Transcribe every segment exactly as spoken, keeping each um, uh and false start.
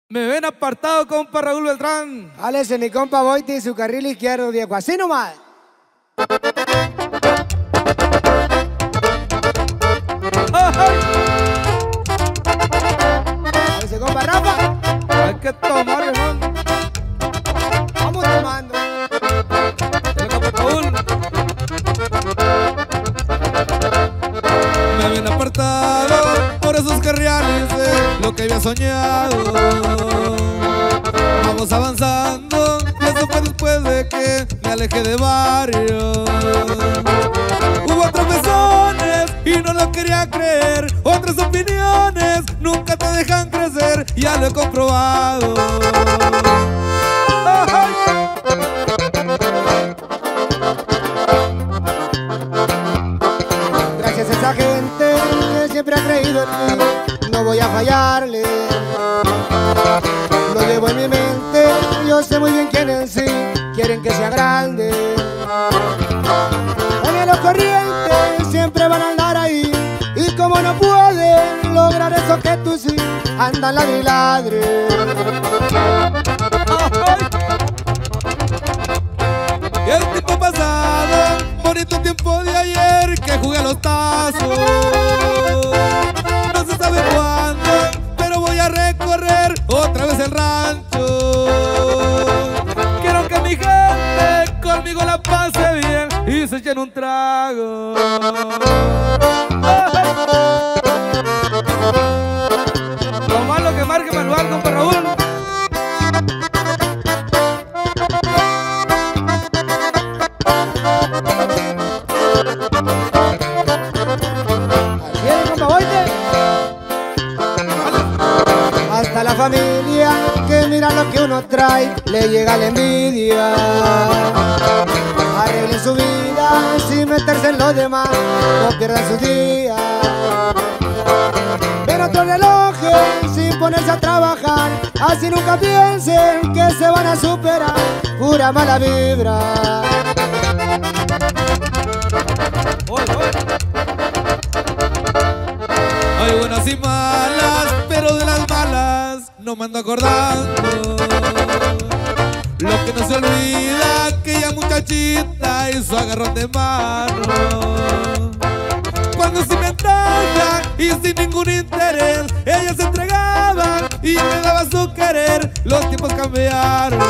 Me ven apartado, compa Raúl Beltrán. Álese mi compa Boite y su carril izquierdo, viejo. Así nomás. Álese compa Rafa. Hay que tomar, hermano. Vamos tomando. El compa Raúl. Me ven apartado por esos carriales de lo que había soñado. Vamos avanzando, y eso fue después de que me alejé de barrio. Hubo tropezones y no lo quería creer. Otras opiniones nunca te dejan crecer, ya lo he comprobado. ¡Ay! Gracias a esa gente que siempre ha creído en mí, no voy a fallarle. Lo llevo en mi mente, yo sé muy bien quiénes sí quieren que sea grande. En los corrientes siempre van a andar ahí, y como no pueden lograr eso que tú sí, andan ladre y ladre. Y el tiempo pasado, bonito tiempo de ayer que jugué a los tazos. No se sabe cuándo, pero voy a recorrer otra vez el rancho. Quiero que mi gente conmigo la pase bien y se echen un trago. Lo malo que marque el lugar, compa Raúl. Hasta la familia que mira lo que uno trae le llega la envidia. Arreglen su vida sin meterse en los demás, no pierdan sus días. Ven otros relojes sin ponerse a trabajar, así nunca piensen que se van a superar. Pura mala vibra. Hay buenas y malas, pero de las malas no me ando acordando. Lo que no se olvida, aquella muchachita y su agarrón de mano. Cuando sin ventaja y sin ningún interés, ella se entregaba y me daba su querer. Los tiempos cambiaron.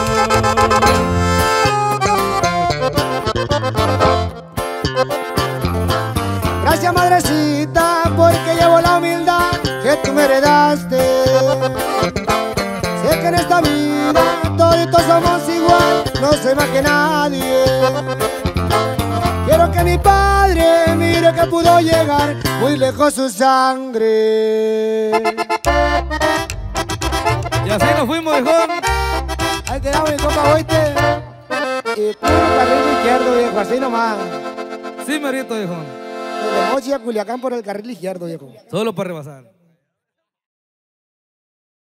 Gracias, madrecita, porque llevo la humildad que tú me heredaste. Sé que en esta vida toditos somos igual, no soy más que nadie. Quiero que mi padre mire que pudo llegar muy lejos su sangre. Y así nos fuimos, viejón. Ahí tenemos mi compa Boite y puro carril izquierdo, viejo, así nomás. Sí, merito, viejón. Desde Mochi a Culiacán por el carril izquierdo, viejo. Solo para rebasar.